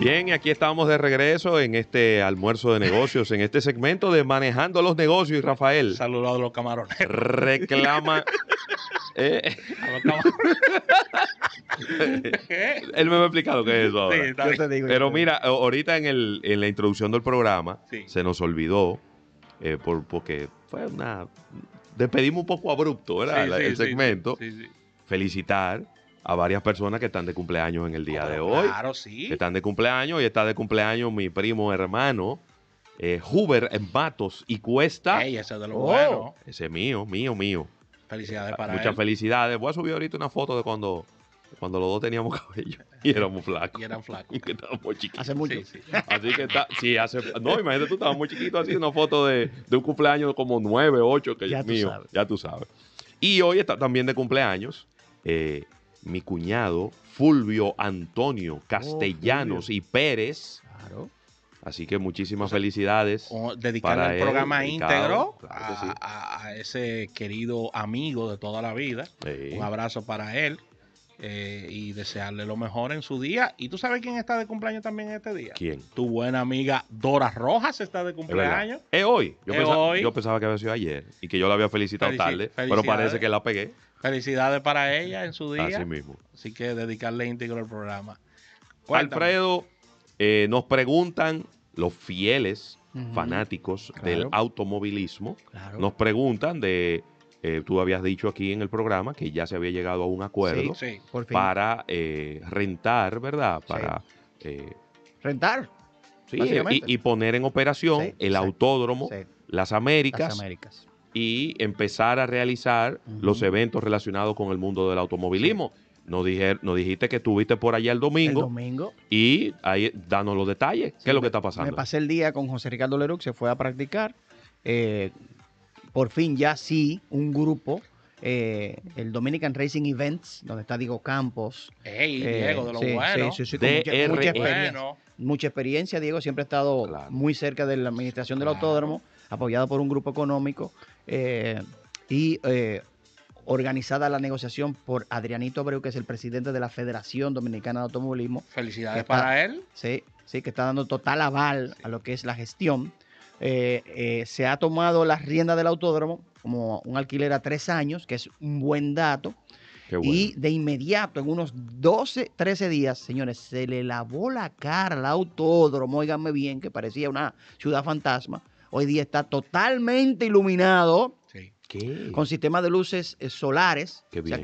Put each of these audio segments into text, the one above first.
Bien, y aquí estamos de regreso en este almuerzo de negocios, en este segmento de Manejando los Negocios. Y Rafael Saludos a los camarones. reclama. A los camarones. Él me va a explicar lo que es eso ahora. Sí, yo te digo. Pero mira, ahorita en la introducción del programa se nos olvidó, porque fue despedimos un poco abrupto, ¿verdad? El segmento. Sí. Felicitar a varias personas que están de cumpleaños en el día de hoy. Claro, sí. Que están de cumpleaños, y está de cumpleaños mi primo hermano, Huber Matos y Cuesta. Ey, ese es de lo bueno. Ese es mío. Felicidades para Muchas él. felicidades. Voy a subir ahorita una foto de cuando los dos teníamos cabello y éramos flacos. Y eran flacos. Que estábamos chiquitos. Hace mucho. Sí. Así que no, imagínate, tú estabas muy chiquito, así, una foto de un cumpleaños como 9, 8, que Ya es mío. tú sabes. Ya tú sabes. Y hoy está también de cumpleaños mi cuñado Fulvio Antonio Castellanos y Pérez. Claro. Así que muchísimas felicidades. Dedicarle para el él, programa dedicado, íntegro claro que sí. a ese querido amigo de toda la vida. Sí. Un abrazo para él y desearle lo mejor en su día. ¿Y tú sabes quién está de cumpleaños también este día? ¿Quién? Tu buena amiga Dora Rojas está de cumpleaños. ¿Es hoy? Hoy. Yo pensaba que había sido ayer y que yo la había felicitado tarde, pero felicidades. parece que la pegué. Felicidades para ella en su día. Así mismo. Así que dedicarle íntegro al programa. Cuéntame. Alfredo, nos preguntan los fieles fanáticos del automovilismo. Claro. Nos preguntan tú habías dicho aquí en el programa que ya se había llegado a un acuerdo Sí. Por fin. para rentar, ¿verdad? Para rentar. sí, básicamente. y poner en operación Sí, el exacto. autódromo, Sí. Las Américas, Las Américas. y empezar a realizar los eventos relacionados con el mundo del automovilismo. Nos dijiste que estuviste por allá el domingo. Y ahí danos los detalles. ¿Qué es lo que está pasando? Me pasé el día con José Ricardo Leroux, se fue a practicar. Por fin ya sí, un grupo, el Dominican Racing Events, donde está Diego Campos. Diego, de lo bueno. Sí, con mucha experiencia. Bueno. Mucha experiencia. Diego siempre ha estado muy cerca de la administración del autódromo, apoyado por un grupo económico y organizada la negociación por Adrianito Abreu, que es el presidente de la Federación Dominicana de Automovilismo. Felicidades para él. Sí, que está dando total aval a lo que es la gestión. Se ha tomado las riendas del autódromo como un alquiler a 3 años, que es un buen dato. Bueno. Y de inmediato, en unos 12, 13 días, señores, se le lavó la cara al autódromo, óiganme bien, que parecía una ciudad fantasma. Hoy día está totalmente iluminado. Sí. Con sistemas de luces solares, o sea,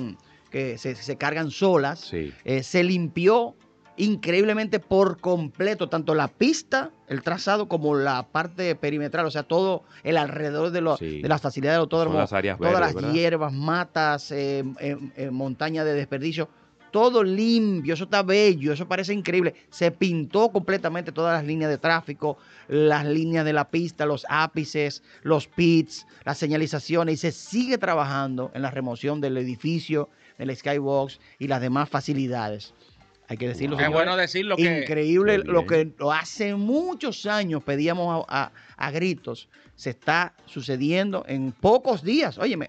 que se cargan solas. Sí. Se limpió increíblemente por completo, tanto la pista, el trazado, como la parte perimetral, o sea, todo el alrededor de las facilidades del autódromo. Son las áreas todas verdes, las ¿verdad? hierbas, matas, montañas de desperdicio, todo limpio, eso está bello, eso parece increíble. Se pintó completamente todas las líneas de tráfico, las líneas de la pista, los ápices, los pits, las señalizaciones, y se sigue trabajando en la remoción del edificio, del skybox y las demás facilidades. Hay que decirlo. Es bueno decirlo que... Increíble lo que hace muchos años pedíamos a gritos. Se está sucediendo en pocos días. Óyeme,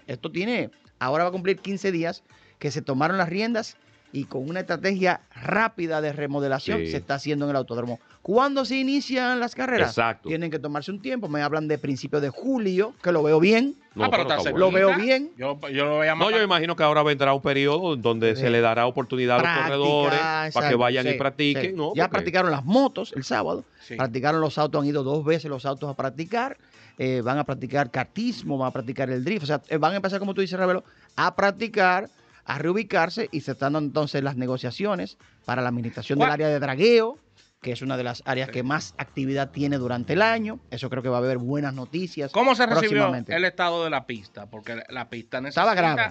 ahora va a cumplir 15 días que se tomaron las riendas y con una estrategia rápida de remodelación se está haciendo en el autódromo. ¿Cuándo se inician las carreras? Exacto. Tienen que tomarse un tiempo. Me hablan de principios de julio, que lo veo bien. Lo veo bien. Yo lo voy a llamar. No, yo imagino que ahora vendrá un periodo donde se le dará oportunidad a los corredores para que vayan y practiquen. ¿No? Ya practicaron las motos el sábado, Sí. practicaron los autos, han ido 2 veces los autos a practicar, van a practicar kartismo, van a practicar el drift, o sea, van a empezar, como tú dices, Ravelo, a practicar, a reubicarse, y se están dando entonces las negociaciones para la administración del área de dragueo, que es una de las áreas que más actividad tiene durante el año. Eso creo que va a haber buenas noticias. ¿Cómo se recibió próximamente. el estado de la pista? Porque la pista necesita... Estaba grave.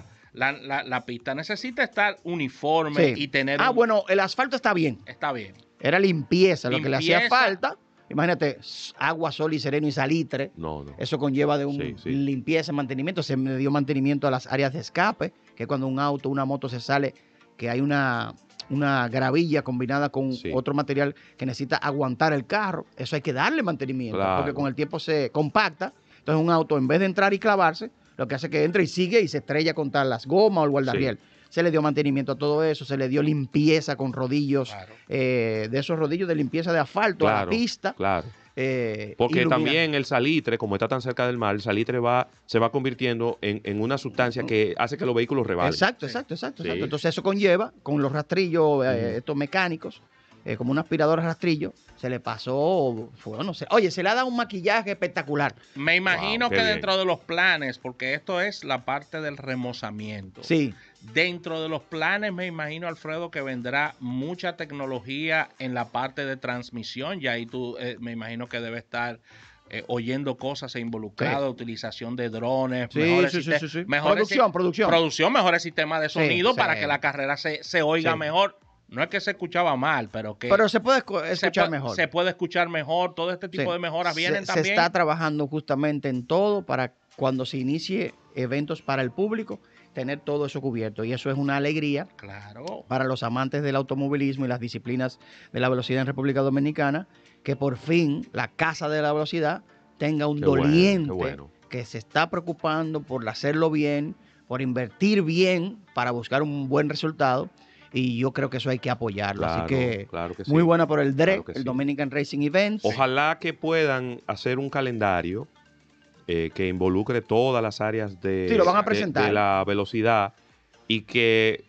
La pista necesita estar uniforme y tener... Bueno, el asfalto está bien. Está bien. Era limpieza, lo que le hacía falta. Imagínate, agua, sol y sereno y salitre. No. Eso conlleva de limpieza, mantenimiento. Se me dio mantenimiento a las áreas de escape, que es cuando un auto, una moto se sale, que hay una gravilla combinada con otro material que necesita aguantar el carro. Eso hay que darle mantenimiento, porque con el tiempo se compacta. Entonces un auto, en vez de entrar y clavarse, lo que hace es que entra y sigue y se estrella contra las gomas o el guardarriel. se le dio mantenimiento a todo eso, se le dio limpieza con rodillos, Claro. de esos rodillos de limpieza de asfalto a la pista. Claro. Porque iluminar. también el salitre, como está tan cerca del mar, el salitre se va convirtiendo en una sustancia que hace que los vehículos rebalen. Exacto. Sí. Entonces eso conlleva, con los rastrillos, estos mecánicos, como un aspirador a rastrillo, se le pasó, no sé. Oye, se le ha dado un maquillaje espectacular. Me imagino Wow, qué que bien. dentro de los planes, porque esto es la parte del remozamiento. Sí. Dentro de los planes, me imagino, Alfredo, que vendrá mucha tecnología en la parte de transmisión. Y ahí tú, me imagino que debe estar oyendo cosas e involucrado, utilización de drones, Sí. mejores producción, mejores sistemas de sonido Sí. para que la carrera se oiga mejor. No es que se escuchaba mal, pero que Pero se puede escuchar mejor. Se puede escuchar mejor. Todo este tipo de mejoras vienen también. Se está trabajando justamente en todo para cuando se inicie eventos para el público, tener todo eso cubierto. Y eso es una alegría para los amantes del automovilismo y las disciplinas de la velocidad en República Dominicana, que por fin la Casa de la Velocidad tenga un doliente que se está preocupando por hacerlo bien, por invertir bien para buscar un buen resultado. Y yo creo que eso hay que apoyarlo. Claro, así que, claro que muy sí. buena por el DREC, Claro que el sí. Dominican Racing Events. Ojalá que puedan hacer un calendario que involucre todas las áreas Sí, lo van a presentar. de la velocidad y que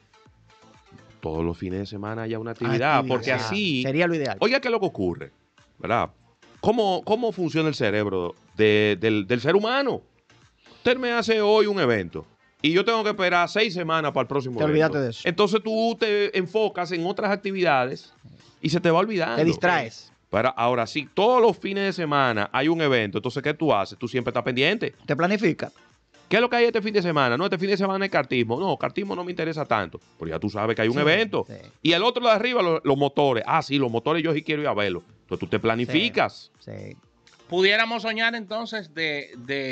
todos los fines de semana haya una actividad, porque así sería lo ideal. Oiga, ¿qué es lo que ocurre? ¿Verdad? ¿Cómo funciona el cerebro del ser humano? Usted me hace hoy un evento y yo tengo que esperar 6 semanas para el próximo evento. Olvídate de eso. Entonces tú te enfocas en otras actividades y se te va olvidando. Te distraes. Pero ahora sí, todos los fines de semana hay un evento, entonces ¿qué tú haces? Tú siempre estás pendiente. Te planifica. ¿Qué es lo que hay este fin de semana? No, este fin de semana es kartismo. No, kartismo no me interesa tanto. Pero ya tú sabes que hay un evento. Sí. Y el otro de arriba, los motores. Ah, sí, los motores yo sí quiero ir a verlos. Entonces tú te planificas. Sí. Pudiéramos soñar entonces de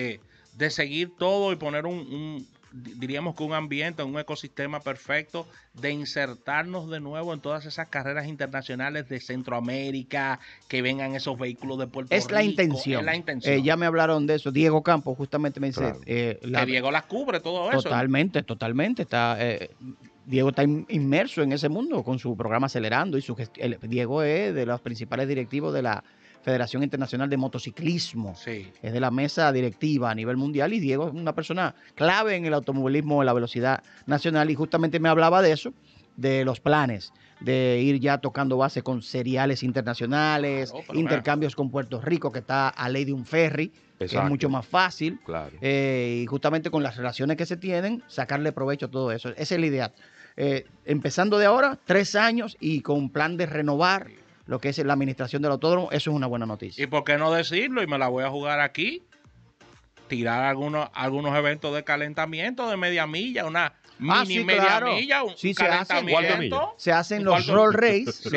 seguir todo y poner diríamos que un ambiente, un ecosistema perfecto, de insertarnos de nuevo en todas esas carreras internacionales de Centroamérica, que vengan esos vehículos de Puerto Rico. Es la intención. Es la intención. Ya me hablaron de eso. Diego Campos justamente me dice. Claro. Que Diego las cubre todo eso. Totalmente. Diego está inmerso en ese mundo con su programa Acelerando. Diego es de los principales directivos de la Federación Internacional de Motociclismo. Sí. Es de la mesa directiva a nivel mundial y Diego es una persona clave en el automovilismo, en la velocidad nacional, y justamente me hablaba de eso, de los planes, de ir ya tocando base con seriales internacionales, intercambios con Puerto Rico, que está a ley de un ferry, que es mucho más fácil, y justamente con las relaciones que se tienen, sacarle provecho a todo eso. Esa es la idea. Empezando de ahora, 3 años y con un plan de renovar lo que es la administración del autódromo, eso es una buena noticia. ¿Y por qué no decirlo? Y me la voy a jugar aquí. Tirar algunos eventos de calentamiento de media milla, una mini media milla, un calentamiento. Se hacen los roll race,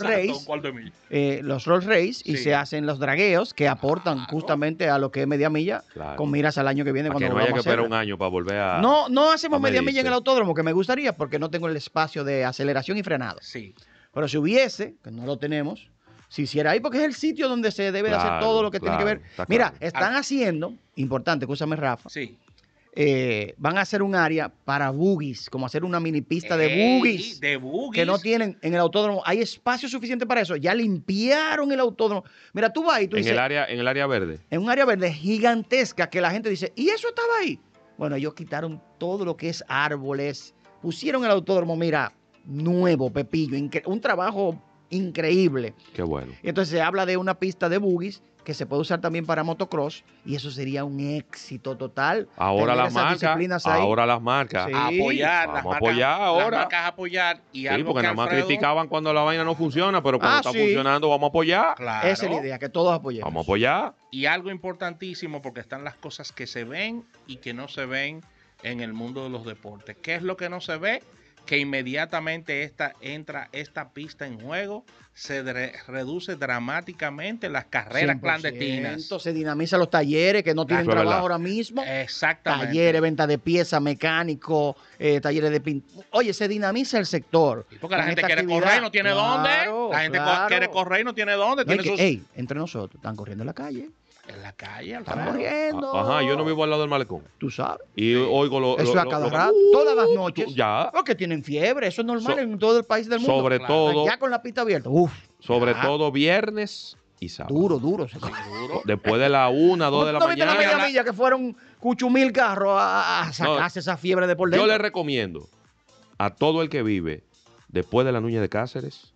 los roll race y se hacen los dragueos que aportan justamente a lo que es media milla, con miras al año que viene. Para que no haya que esperar un año para volver a... No hacemos media milla en el autódromo, que me gustaría, porque no tengo el espacio de aceleración y frenado. Sí. Pero si hubiese, que no lo tenemos, si hiciera ahí, porque es el sitio donde se debe hacer todo lo que tiene que ver. Mira, están haciendo, importante, escúchame, Rafa. Sí. Van a hacer un área para buggies, como hacer una mini pista de buggies. Que no tienen en el autódromo. Hay espacio suficiente para eso. Ya limpiaron el autódromo. Mira, tú vas y tú dices... En el área verde. En un área verde gigantesca que la gente dice, ¿y eso estaba ahí? Bueno, ellos quitaron todo lo que es árboles. Pusieron el autódromo, mira, nuevo, Pepillo. Un trabajo increíble. Qué bueno. Y entonces se habla de una pista de buggies que se puede usar también para motocross y eso sería un éxito total. Ahora las marcas. Sí. Apoyar. Vamos a apoyar ahora. Las marcas apoyar. Y sí, algo porque que nada más Alfredo... criticaban cuando la vaina no funciona, pero cuando está funcionando vamos a apoyar. Claro. Esa es la idea, que todos apoyemos. Vamos a apoyar. Y algo importantísimo, porque están las cosas que se ven y que no se ven en el mundo de los deportes. ¿Qué es lo que no se ve? Que inmediatamente entra esta pista en juego, se reduce dramáticamente las carreras clandestinas. Se dinamizan los talleres que no tienen trabajo ahora mismo. Exactamente. Talleres, venta de piezas, mecánicos, talleres de pintura. Oye, se dinamiza el sector. Porque la gente quiere correr y no tiene dónde. La gente quiere correr y no tiene dónde. Entre nosotros, están corriendo en la calle. En la calle, Están Alfredo. corriendo. Ajá, yo no vivo al lado del malecón. Tú sabes. Y oigo lo. Eso lo- a lo- cada lo- rato, todas las noches. Ya. Porque tienen fiebre, eso es normal So- en todo el país del mundo. sobre todo- Ya con la pista abierta. Uf. Sobre ya. todo viernes y sábado. Duro. Seguro. Después de la 1, 2 de la ¿No viste la mañana. media milla que fueron 8,000 carros a sacarse esa fiebre de por Yo dentro? le recomiendo a todo el que vive después de la Núñez de Cáceres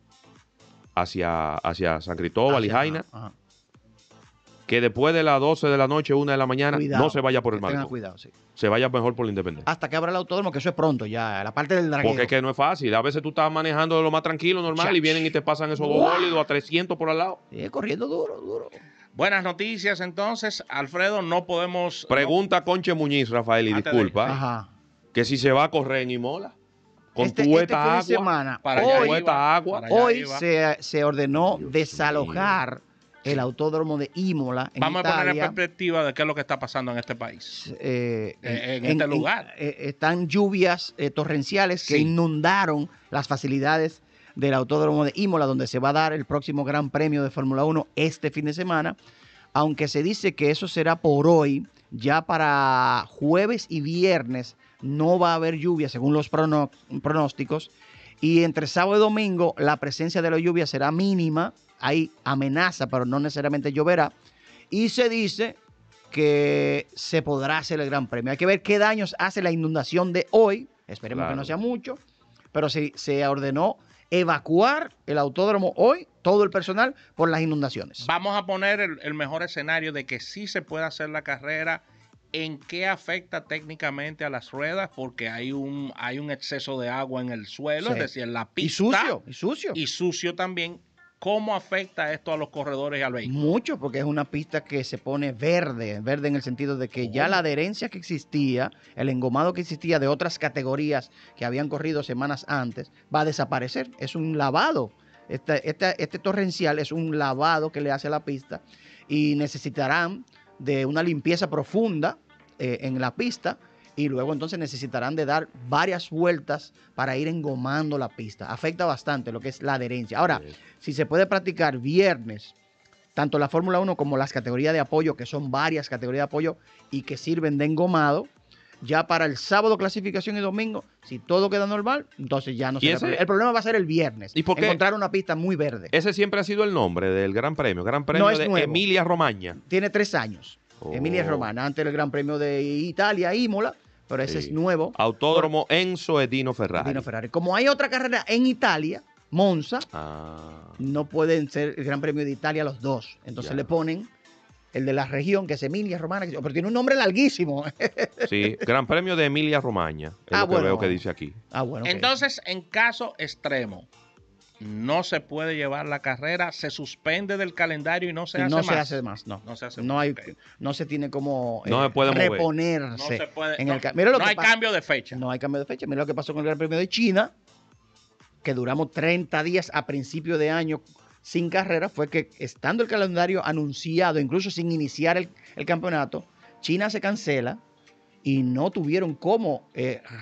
hacia San Cristóbal y Hacia- Jaina, ajá. que después de las 12 de la noche, 1 de la mañana, Cuidado, no se vaya por el que tengan malecón. cuidado, sí. Se vaya mejor por la Independencia. Hasta que abra el autódromo, que eso es pronto ya, la parte del draguero. Porque es que no es fácil. A veces tú estás manejando de lo más tranquilo, normal, Chach. y vienen y te pasan esos dos ¡Buah! bólidos a 300 por al lado. Sí, corriendo duro. Buenas noticias, entonces, Alfredo, no podemos... Pregunta a Conche Muñiz, Rafael, y Antes de- disculpa, Ajá. que si se va a correr en Imola, con Este tu fin esta de agua, semana, Para con allá hoy, tu iba, esta agua. para allá hoy iba. se ordenó Dios desalojar el autódromo de Imola en Vamos a poner en Italia. perspectiva de qué es lo que está pasando en este país. En este lugar. Están lluvias torrenciales que Sí. inundaron las facilidades del autódromo de Imola, donde se va a dar el próximo Gran Premio de Fórmula 1 este fin de semana. Aunque se dice que eso será por hoy, ya para jueves y viernes no va a haber lluvia según los pronósticos. Y entre sábado y domingo la presencia de la lluvia será mínima. Hay amenaza, pero no necesariamente lloverá. Y se dice que se podrá hacer el Gran Premio. Hay que ver qué daños hace la inundación de hoy. Esperemos Claro. que no sea mucho. Pero se ordenó evacuar el autódromo hoy, todo el personal, por las inundaciones. Vamos a poner el mejor escenario de que sí se puede hacer la carrera. ¿En qué afecta técnicamente a las ruedas? Porque hay un exceso de agua en el suelo, Sí. es decir, en la Y pista. sucio. Y sucio también. ¿Cómo afecta esto a los corredores y al vehículo? Mucho, porque es una pista que se pone verde en el sentido de que ya la adherencia que existía, el engomado que existía de otras categorías que habían corrido semanas antes, va a desaparecer. Es un lavado. Este torrencial es un lavado que le hace a la pista y necesitarán de una limpieza profunda en la pista. Y luego entonces necesitarán de dar varias vueltas para ir engomando la pista. Afecta bastante lo que es la adherencia. Ahora, Sí. si se puede practicar viernes, tanto la Fórmula 1 como las categorías de apoyo, que son varias categorías de apoyo y que sirven de engomado, ya para el sábado clasificación y domingo, si todo queda normal, entonces ya no ¿Y será ese- problema. El problema va a ser el viernes. ¿Y por qué? Encontrar una pista muy verde. Ese siempre ha sido el nombre del Gran Premio. Gran Premio No es de nuevo. Emilia Romagna. Tiene 3 años. Oh. Emilia Romana, antes del Gran Premio de Italia, Imola, pero ese Sí. es nuevo. Autódromo Enzo Edino Ferrari. Dino Ferrari. Como hay otra carrera en Italia, Monza, Ah, no pueden ser el Gran Premio de Italia los dos. Entonces Ya. le ponen el de la región, que es Emilia Romana, pero tiene un nombre larguísimo. sí, Gran Premio de Emilia Romagna. Es Ah, lo que bueno. veo que dice aquí. Ah, bueno. ok. Entonces, en caso extremo, no se puede llevar la carrera, se suspende del calendario y no se Sí, hace no más. se hace más, no. No se hace No más, hay, ok. no se tiene como No se puede mover. reponerse. No se puede. en no, el mira lo no que hay pasa- cambio de fecha. No hay cambio de fecha. Mira lo que pasó con el Gran Premio de China, que duramos 30 días a principio de año sin carrera. Fue que estando el calendario anunciado, incluso sin iniciar el campeonato, China se cancela y no tuvieron cómo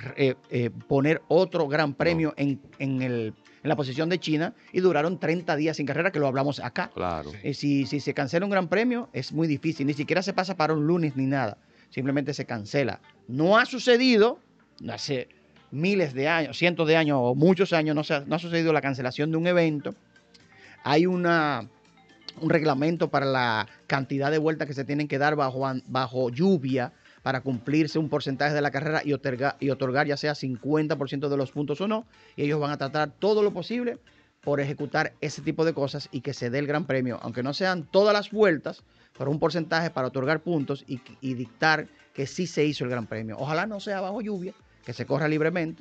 poner otro gran premio en la posición de China y duraron 30 días sin carrera, que lo hablamos acá. Claro. Si se cancela un gran premio, es muy difícil. Ni siquiera se pasa para un lunes ni nada. Simplemente se cancela. No ha sucedido, hace miles de años, cientos de años o muchos años, no ha sucedido la cancelación de un evento. Hay un reglamento para la cantidad de vueltas que se tienen que dar bajo lluvia para cumplirse un porcentaje de la carrera y otorgar ya sea 50% de los puntos o no. Y ellos van a tratar todo lo posible por ejecutar ese tipo de cosas y que se dé el gran premio, aunque no sean todas las vueltas, pero un porcentaje para otorgar puntos y dictar que sí se hizo el gran premio. Ojalá no sea bajo lluvia, que se corra libremente.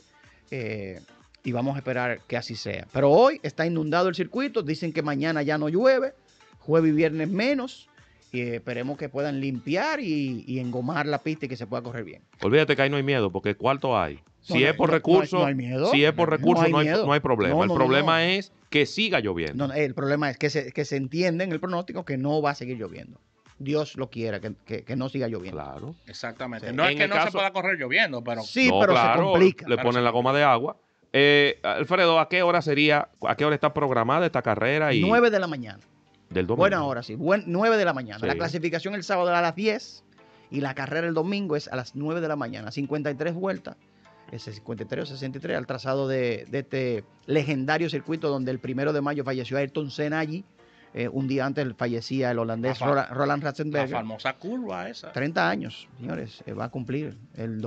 Y vamos a esperar que así sea. Pero hoy está inundado el circuito, dicen que mañana ya no llueve, jueves y viernes menos, y esperemos que puedan limpiar y engomar la pista y que se pueda correr bien. Olvídate que ahí no hay miedo, porque cuarto hay. Si No, es por no, recursos, no hay miedo. si es por recursos, no hay miedo. problema. No, el no, problema no. es que siga lloviendo. No, el problema es que se entiende en el pronóstico que no va a seguir lloviendo. Dios lo quiera, que no siga lloviendo. Claro. Exactamente. Sí. No es En que el no se caso- pueda correr lloviendo, pero Sí, No, pero claro, se complica. le Pero ponen se la goma de agua. Alfredo, ¿a qué hora está programada esta carrera? 9 de la mañana. Del domingo. Buena hora, sí. 9 de la mañana. Sí. La clasificación el sábado a las 10 y la carrera el domingo es a las 9 de la mañana. 53 vueltas. Ese 53 o 63 al trazado de este legendario circuito donde el 1 de mayo falleció Ayrton Senna allí. Un día antes fallecía el holandés Roland Ratzenberger. La famosa curva esa. 30 años, señores, va a cumplir en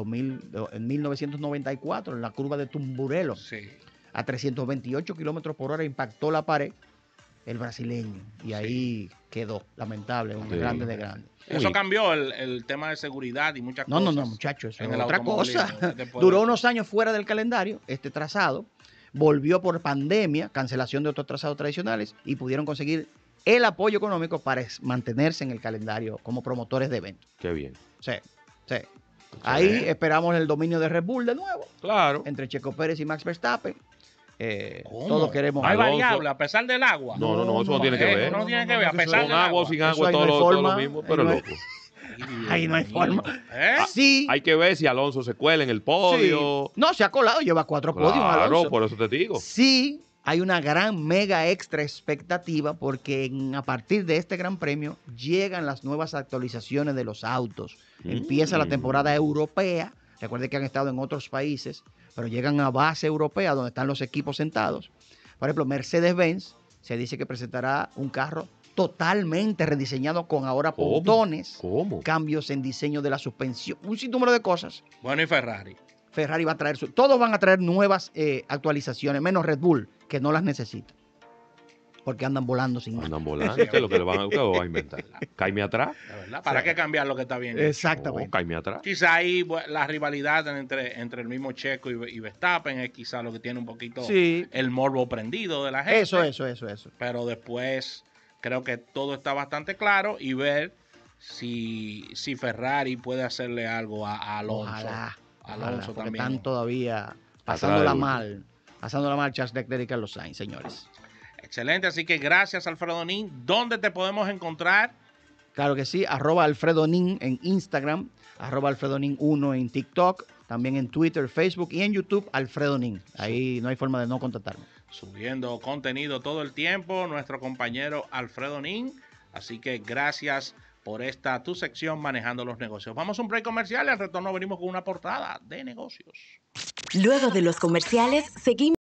1994 en la curva de Tumburelo. Sí. A 328 kilómetros por hora impactó la pared el brasileño y ahí quedó, lamentable, un grande de grande. Eso cambió el tema de seguridad y muchas cosas. No, muchachos, eso en es el otra cosa. automovilismo. Duró unos años fuera del calendario, este trazado, volvió por pandemia, cancelación de otros trazados tradicionales y pudieron conseguir el apoyo económico para mantenerse en el calendario como promotores de eventos. Qué bien. Sí, sí. Ahí esperamos el dominio de Red Bull de nuevo. Claro. Entre Checo Pérez y Max Verstappen. ¿Cómo? Todos queremos. ¿Hay Alonso. variable a pesar del agua? No, eso no tiene que ver. No tiene que ver, a pesar Con del agua o agua. sin Eso agua, ahí no hay todo lo forma. mismo, pero Ahí no hay- loco. Ahí no hay forma. ¿Eh? Sí. Hay que ver si Alonso se cuela en el podio. Sí. No, se ha colado, lleva 4 podios. Claro, Alonso. por eso te digo. Sí, hay una gran, mega extra expectativa porque a partir de este gran premio llegan las nuevas actualizaciones de los autos. Empieza la temporada europea. Recuerde que han estado en otros países, pero llegan a base europea donde están los equipos sentados. Por ejemplo, Mercedes-Benz se dice que presentará un carro totalmente rediseñado con ahora ¿Cómo? pontones, ¿Cómo? cambios en diseño de la suspensión, un sinnúmero de cosas. Bueno, y Ferrari. Ferrari va a traer, todos van a traer nuevas actualizaciones, menos Red Bull, que no las necesita. Porque andan volando sin Andan volando. ¿Qué es lo que le van a inventar? Caime atrás. De verdad, ¿para qué cambiar lo que está bien? Exactamente. No, caime atrás. Quizá ahí la rivalidad entre el mismo Checo y Verstappen es quizá lo que tiene un poquito Sí. el morbo prendido de la gente. Eso. Pero después creo que todo está bastante claro y ver si Ferrari puede hacerle algo a Alonso. Ojalá. Alonso porque también. están todavía Atrás pasándola del mal. Pasándola mal Charles Leclerc y Carlos Sainz, señores. Excelente, así que gracias, Alfredo Nin. ¿Dónde te podemos encontrar? Claro que sí, @AlfredoNin en Instagram, @AlfredoNin1 en TikTok, también en Twitter, Facebook y en YouTube, Alfredo Nin. Ahí no hay forma de no contactarme. Subiendo contenido todo el tiempo, nuestro compañero Alfredo Nin. Así que gracias por esta tu sección manejando los negocios. Vamos a un break comercial y al retorno venimos con una portada de negocios. Luego de los comerciales, seguimos.